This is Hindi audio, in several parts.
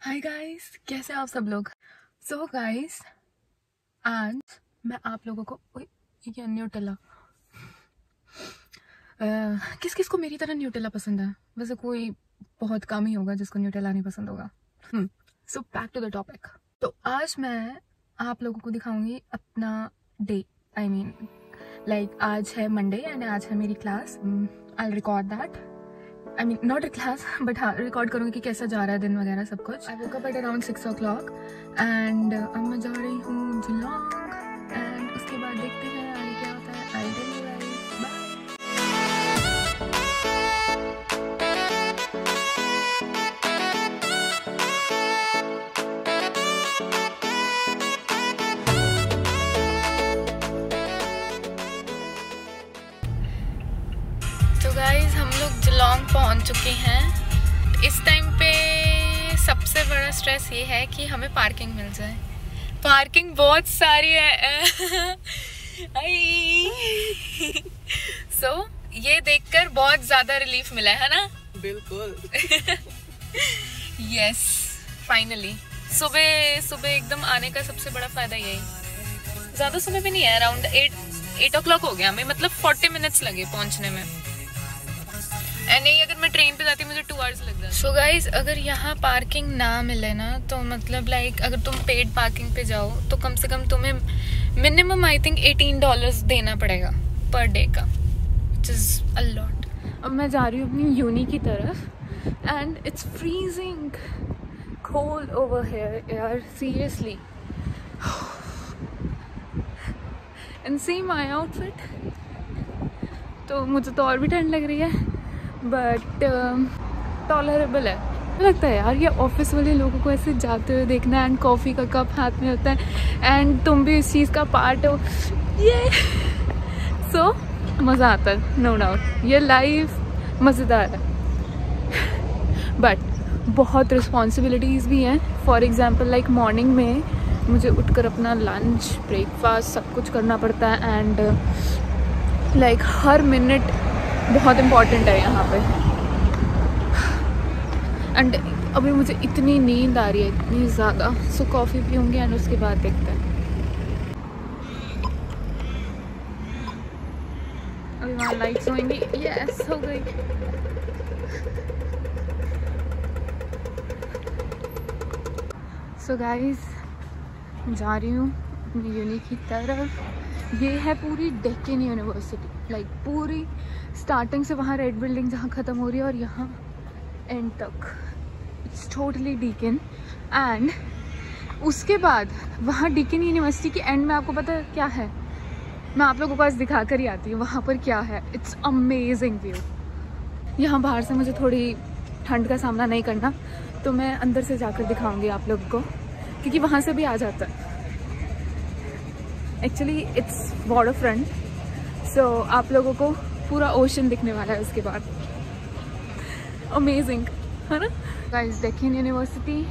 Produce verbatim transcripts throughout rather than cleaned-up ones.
हाय गाइस, कैसे आप सब लोग। सो so गाइस, आज मैं आप लोगों को ये क्या न्यूटेला uh, किस किस को मेरी तरह न्यूटेला पसंद है। वैसे कोई बहुत कम ही होगा जिसको न्यूटेला नहीं पसंद होगा। So back to the topic. तो आज मैं आप लोगों को दिखाऊंगी अपना डे। आई मीन लाइक आज है मंडे एंड आज है मेरी class. I will record that. I mean not a class but हाँ, रिकॉर्ड करूँगी कि कैसा जा रहा है दिन वगैरह सब कुछ। I woke up at around six o'clock and अब मैं जा रही हूँ जिलोंग एंड उसके बाद देखते हैं आगे क्या होता है। I tell you guys, bye. तो गाइस, हम लोग जिलोंग पहुंच चुके हैं। इस टाइम पे सबसे बड़ा स्ट्रेस ये है कि हमें पार्किंग मिल जाए। पार्किंग बहुत सारी है। सो so, ये देखकर बहुत ज्यादा रिलीफ मिला है ना। बिल्कुल। यस, फाइनली सुबह सुबह एकदम आने का सबसे बड़ा फायदा यही। ज्यादा सुबह भी नहीं है, around eight eight o'clock हो गया हमें, मतलब फोर्टी मिनट्स लगे पहुंचने में। एंड नहीं, अगर मैं ट्रेन पे जाती मुझे टू आवर्स लग जाते। सो गाइज, अगर यहाँ पार्किंग ना मिले ना तो मतलब लाइक अगर तुम पेड पार्किंग पे जाओ तो कम से कम तुम्हें minimum I think eighteen dollars देना पड़ेगा पर डे का, विच इज अ लॉट। अब मैं जा रही हूँ अपनी यूनी की तरफ and it's freezing cold over here यार, seriously. And see my outfit, तो मुझे तो और भी ठंड लग रही है बट टॉलरेबल है। लगता है यार ये ऑफिस वाले लोगों को ऐसे जाते हुए देखना एंड कॉफ़ी का कप हाथ में होता है एंड तुम भी इस चीज़ का पार्ट हो, ये सो so, मज़ा आता है, नो डाउट। ये लाइफ मज़ेदार है बट बहुत रिस्पॉन्सिबिलिटीज़ भी हैं। फॉर एग्ज़ाम्पल लाइक मॉर्निंग में मुझे उठकर अपना लंच ब्रेकफास्ट सब कुछ करना पड़ता है एंड लाइक like, हर मिनट बहुत इम्पॉर्टेंट है यहाँ पे। एंड अभी मुझे इतनी नींद आ रही है, इतनी ज़्यादा। सो कॉफ़ी पीऊँगी एंड उसके बाद देखते हैं। अभी वहाँ लाइट्स होंगी। यस, हो गई। सो गाइस, जा रही हूँ अपनी यूनी की तरफ। ये है पूरी डेक्कन यूनिवर्सिटी, लाइक like, पूरी स्टार्टिंग से वहाँ रेड बिल्डिंग जहाँ ख़त्म हो रही है और यहाँ एंड तक इट्स टोटली डेक्कन। एंड उसके बाद वहाँ डेक्कन यूनिवर्सिटी के एंड में आपको पता है क्या है, मैं आप लोगों को आज दिखा कर ही आती हूँ वहाँ पर क्या है। It's amazing view. यहाँ बाहर से मुझे थोड़ी ठंड का सामना नहीं करना, तो मैं अंदर से जाकर दिखाऊंगी आप लोगों को, क्योंकि वहाँ से भी आ जाता है। Actually it's waterfront, so आप लोगों को पूरा ओशन दिखने वाला है उसके बाद। अमेजिंग है ना गाइस, डेक्कन यूनिवर्सिटी।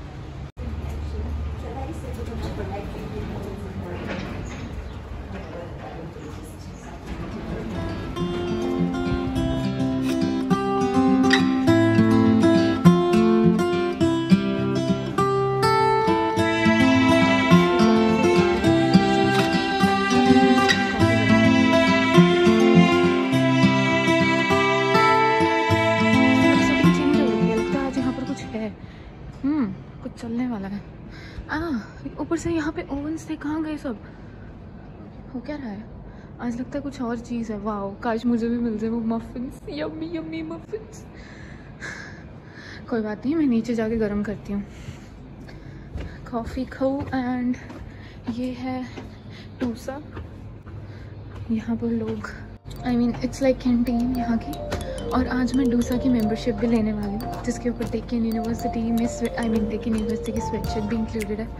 हम्म कुछ चलने वाला है। आ ऊपर से यहाँ पे ओवन्स थे, कहाँ गए सब? हो क्या रहा है आज? लगता है कुछ और चीज़ है। वाओ, काश मुझे भी मिल जाए वो मफिन्स, यम्मी यम्मी मफिन्स। कोई बात नहीं, मैं नीचे जाके गर्म करती हूँ। कॉफ़ी खाओ। एंड ये है टूसा। यहाँ पर लोग, I mean it's like canteen यहाँ की। और आज मैं डूसा की मेंबरशिप भी लेने वाली हूँ, जिसके ऊपर डेक्कन यूनिवर्सिटी में आई मीन डेक्कन यूनिवर्सिटी की स्वेटशर्ट भी इंक्लूडेड है।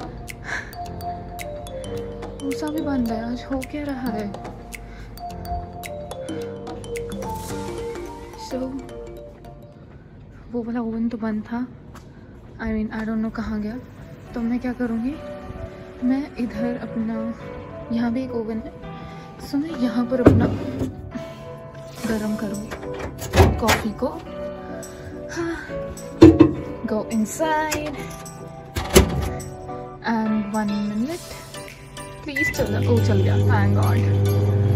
डूसा भी बंद है आज, हो क्या रहा है? सो so, वो वाला ओवन तो बंद था। I mean I don't know कहाँ गया। तो मैं क्या करूँगी, मैं इधर अपना, यहाँ भी एक ओवन है, सो मैं यहाँ पर अपना गर्म करूँगी कॉफ़ी को। हाँ, go inside and one minute please चल ओ चल गया thank God.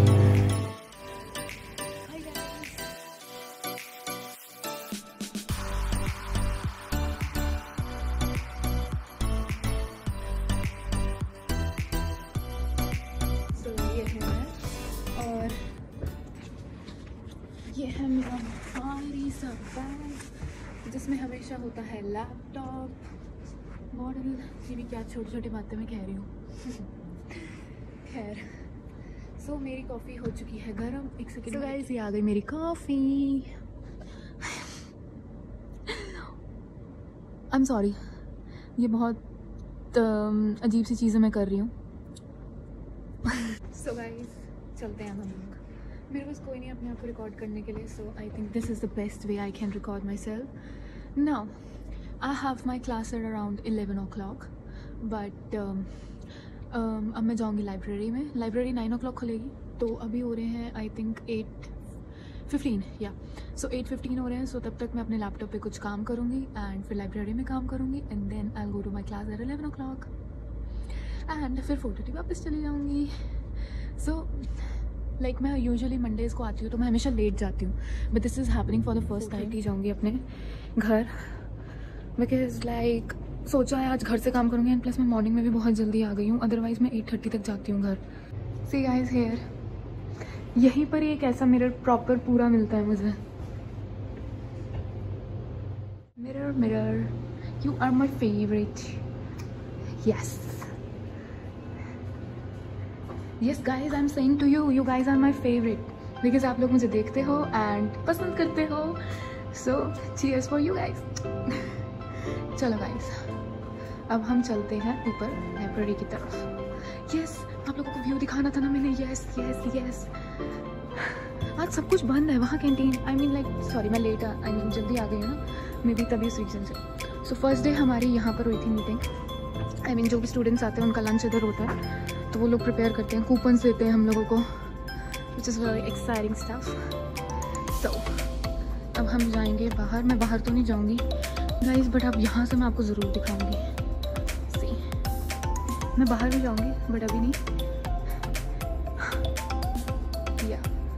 So ये है और ये है मेरा भारी सा बैग जिसमें हमेशा होता है लैपटॉप मॉडल. ये भी क्या छोटी छोटी बातें मैं कह रही हूँ. खैर सो so, मेरी कॉफ़ी हो चुकी है गर्म. एक सेकेंड. so गाइस ये आ गई मेरी कॉफ़ी. आई एम सॉरी ये बहुत uh, अजीब सी चीज़ें मैं कर रही हूँ. सो गाइस चलते हैं हम लोग. मेरे पास कोई नहीं अपने आप को रिकॉर्ड करने के लिए. So I think this is the best way I can record myself. Now I have my class at around eleven o'clock but अब मैं जाऊँगी लाइब्रेरी में. लाइब्रेरी नाइन ओ क्लॉक खुलेगी तो अभी हो रहे हैं आई थिंक एट फिफ्टीन या सो एट फिफ्टीन हो रहे हैं. सो so, तब तक मैं अपने लैपटॉप पे कुछ काम करूँगी एंड फिर लाइब्रेरी में काम करूँगी and then I go to my class at eleven o'clock and फिर फोर थर्टी वापस चली जाऊँगी. सो लाइक मैं यूजुअली मंडेज़ को आती हूँ तो मैं हमेशा लेट जाती हूँ but this is happening for the first time. ही जाऊँगी अपने घर बिकॉज लाइक सोचा है आज घर से काम करूँगी एंड प्लस मैं मॉर्निंग में भी बहुत जल्दी आ गई हूँ. अदरवाइज़ मैं एट थर्टी तक जाती हूँ घर. सी गाइस हेयर यहीं पर एक ऐसा मिरर प्रॉपर पूरा मिलता है मुझे. Mirror mirror you are my favourite. Yes yes guys I am saying to you you guys are my favourite because आप लोग मुझे देखते हो एंड पसंद करते हो. So cheers for you guys. चलो गाइज अब हम चलते हैं ऊपर लाइब्रेरी की तरफ. यस आप लोगों को व्यू दिखाना था ना मैंने. यस यस यस आज सब कुछ बंद है वहाँ canteen. I mean like sorry मैं लेट आई मीन जल्दी आ गई हूँ ना मे बी तभी उस रीज़न से. सो फर्स्ट डे हमारी यहाँ पर हुई थी meeting. I I mean mean, जो भी स्टूडेंट्स आते हैं उनका लंच इधर होता है तो वो लोग प्रिपेयर करते हैं. कूपन्स देते हैं हम लोगों को which is very exciting stuff. So अब हम जाएंगे बाहर. मैं बाहर तो नहीं जाऊँगी गाइस बट अब यहाँ से मैं आपको ज़रूर दिखाऊँगी. सी मैं बाहर भी जाऊँगी बट अभी नहीं. या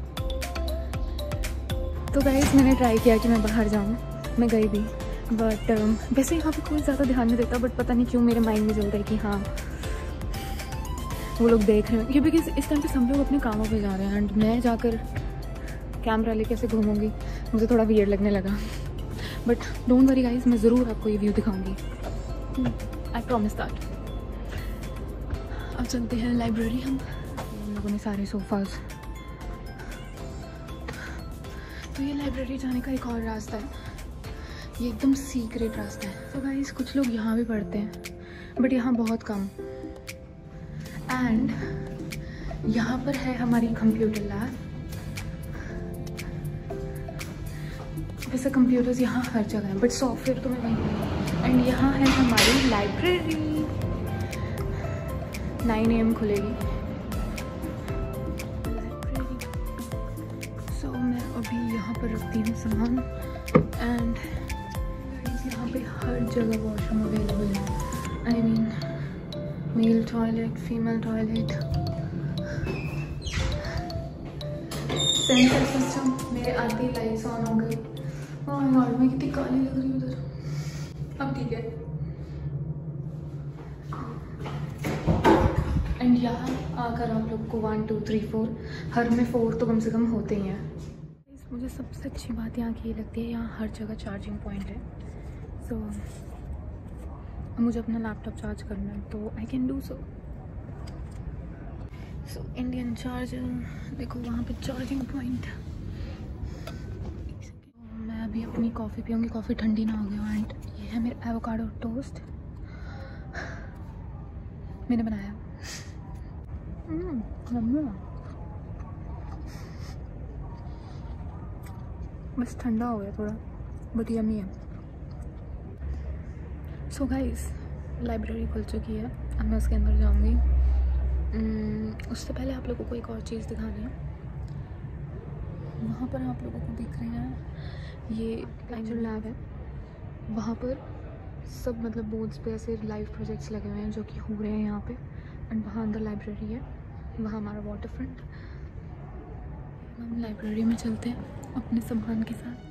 तो गाइस मैंने ट्राई किया कि मैं बाहर जाऊँ. मैं गई भी बट um, वैसे यहाँ पे कोई ज़्यादा ध्यान नहीं देता बट पता नहीं क्यों मेरे माइंड में चलता है कि हाँ वो लोग देख रहे हैं. क्योंकि इस टाइम पे सब लोग अपने कामों पे जा रहे हैं एंड मैं जाकर कैमरा लेके ऐसे घूमूंगी. मुझे थोड़ा वियर्ड लगने लगा बट डोंट वरी गाइस मैं ज़रूर आपको ये व्यू दिखाऊंगी. I promise that. अब चलते हैं लाइब्रेरी. हम हम लोगों ने सारे सोफाज. तो ये लाइब्रेरी जाने का एक और रास्ता है. ये एकदम सीक्रेट रास्ता है. तो गाइस कुछ लोग यहाँ भी पढ़ते हैं बट यहाँ बहुत कम. एंड यहाँ पर है हमारी कंप्यूटर लैब. वैसे कंप्यूटर्स यहाँ हर जगह हैं बट सॉफ्टवेयर तो मैं नहीं. एंड यहाँ है हमारी लाइब्रेरी. नाइन ए एम खुलेगी लाइब्रेरी. सो मैं अभी यहाँ पर रखती हूँ सामान. एंड यहाँ पे हर जगह वॉशरूम अवेलेबल है. I mean male toilet female toilet. Sensor system. मेरे आते ही लाइट्स ऑन हो गई. ओह गॉड मैं कितनी काली लग रही हूँ उधर. अब ठीक है. एंड यहाँ आकर आप लोग को वन टू थ्री फोर हर में फोर तो कम से कम होते ही हैं. मुझे सबसे अच्छी बात यहाँ की ये लगती है यहाँ हर जगह चार्जिंग पॉइंट है. सो so, मुझे अपना लैपटॉप चार्ज करना है तो I can do so. So Indian charger देखो वहाँ पे चार्जिंग पॉइंट. मैं अभी अपनी कॉफ़ी पीऊँगी. कॉफ़ी ठंडी ना हो गई. एंड ये है मेरा एवोकाडो टोस्ट मैंने बनाया. बस ठंडा हो गया थोड़ा बट यम्मी है. सो गाइस लाइब्रेरी खुल चुकी है. अब मैं उसके अंदर जाऊंगी. hmm, उससे पहले आप लोगों को एक और चीज़ दिखानी है. वहाँ पर आप लोगों को दिख रहे हैं ये जो लैब है वहाँ पर सब मतलब बोर्ड्स पे ऐसे लाइव प्रोजेक्ट्स लगे हुए हैं जो कि हो रहे हैं यहाँ पे। एंड वहाँ अंदर लाइब्रेरी है, वहाँ हमारा वाटर फ्रंट। हम लाइब्रेरी में चलते हैं अपने सामान के साथ।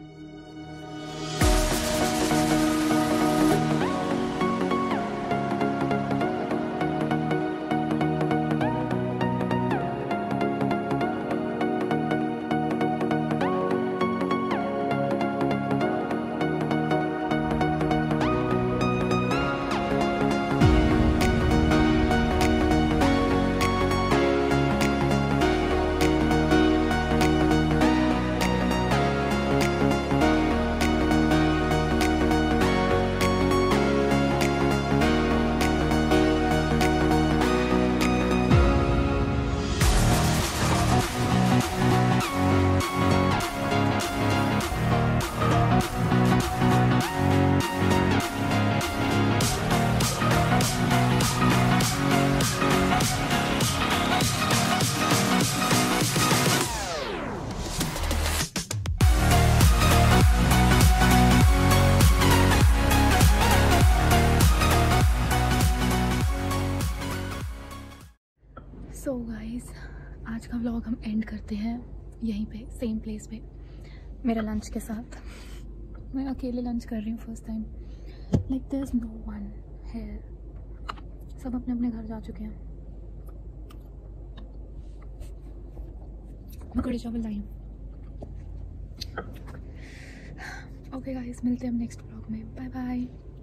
सो गाइस, आज का व्लॉग हम एंड करते हैं यहीं पे, सेम प्लेस पे, मेरा लंच के साथ। मैं अकेले लंच कर रही हूँ first time. Like there is no one here, सब अपने अपने घर जा चुके हैं। मैं कड़ी चावल लाई हूँ। ओके गाइस, मिलते हैं हम नेक्स्ट व्लॉग में। Bye bye.